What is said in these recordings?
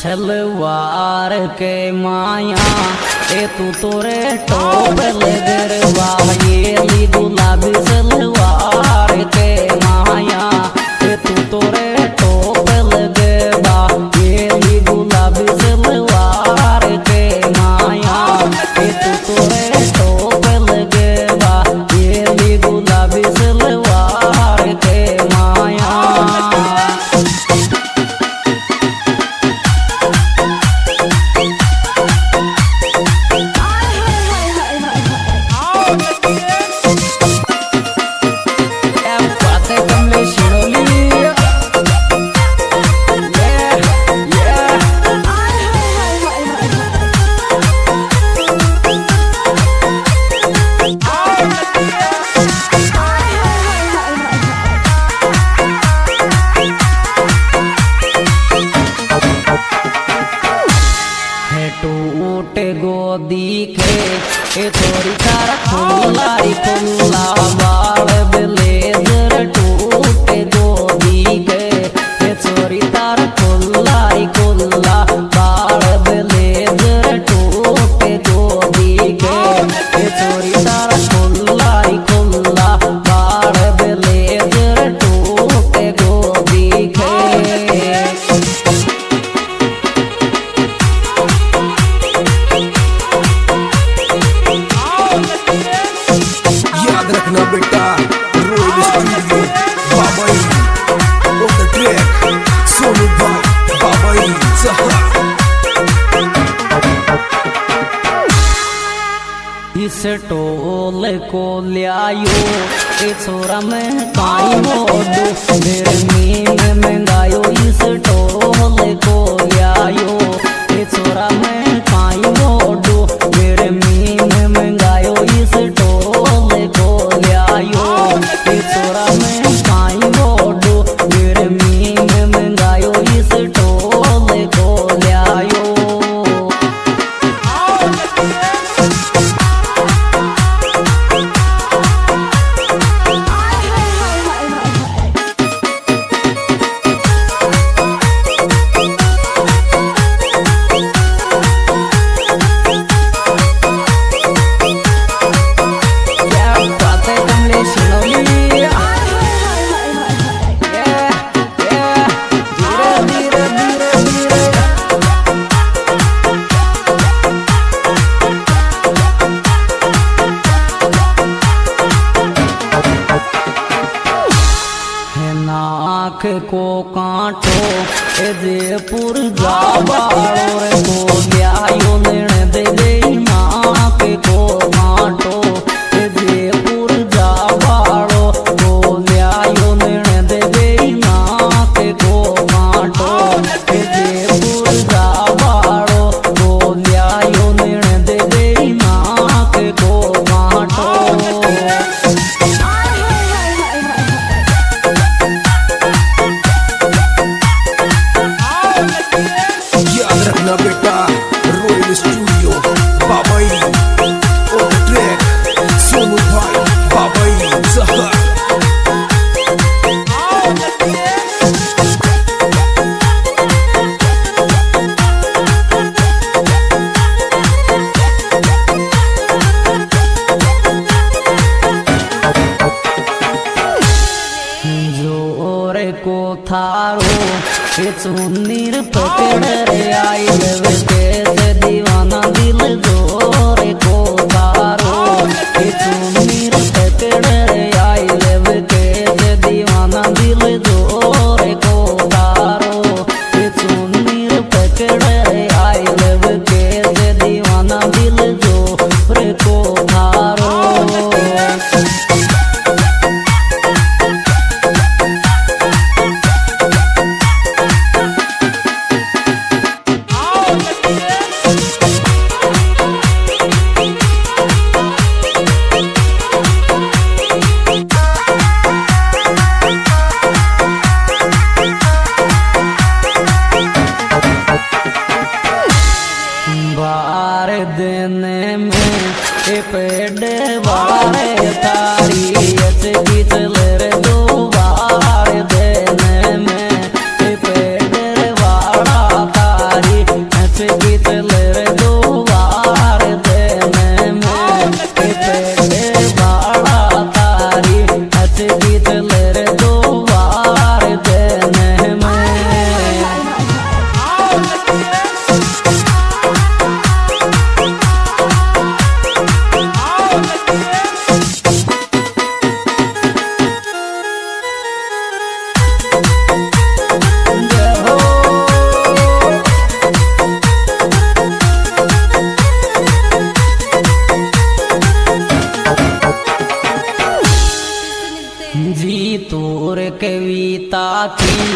छलवार के माया ए तू तोरे टोपल गरवा ये ली गुलाबी सलवार के माया ए तू तोरे टोपल गरवा ये ली गुलाबी सलवार के माया ए तू तोरे टोपल गरवा ये ली गुलाबी सलवार के माया। टूटे गोदी के ए थोड़ी तारा खुला बाल ब्लेजर टूटे गोदी के ए थोड़ी तारा खुला बाल ब्लेजर टूटे गोदी के ए थोड़ी तारा खुला बाल ब्लेजर टूटे गोदी के। बेटा royal studio Babai on the track Sonu भाई बाबाई इस टोल को लियायो ए छोरा में काई मोडू मेरे मीन मंगायो इस टोल को लियायो ए छोरा में काई मोडू मेरे मीन मंगायो इस टोल को लियायो ए छोरा में काई मोडू मेरे मीन मंगायो इस टोल को लियायो। नाक को कांटो ए जयपुर जाबाड़ो रे को लियायो लेने दे गई नाक को कांटो ए जयपुर जाबाड़ो को लियायो लेने दे गई नाक को कांटो ए जयपुर जाबाड़ो को लियायो लेने दे गई नाक को कांटो। बेटा royal studio Babai on the track Sonu भाई बाबाई जोरे को थारो ए चुन्नीर पकड़ रे आई के दीवाना दिल जोरे को थारो ए चुन्नीर पकड़ रे आई के दीवाना दिल जोरे को थारो ए चुन्नीर पकड़ रे आई के दीवाना दिल जोरे को थारो।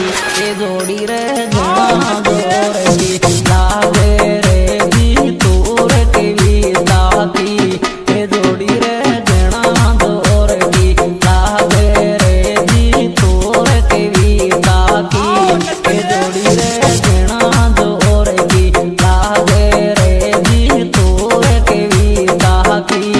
ये जोड़ी रे जना जोर की लागे रे जी तोर के बीता की ये जोड़ी रे जना जोर की लागे रे जी तोर के बीता की ये जोड़ी रे जना जोर की लागे रे जी तोर के बीता की।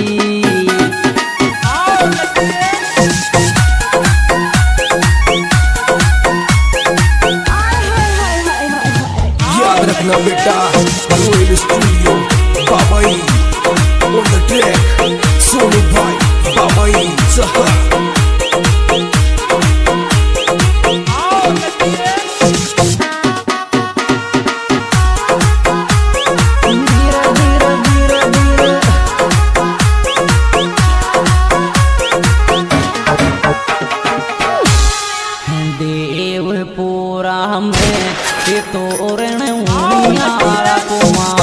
याद रखना बेटा, royal studio Babai on the track, Sonu भाई बाबाई देवपुरा में तोरण उनियारा कुमार